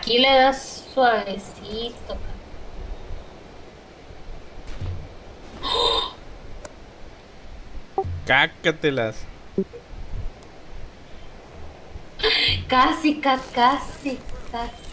aquí le das suavecito. Cácatelas. Casi, casi, casi.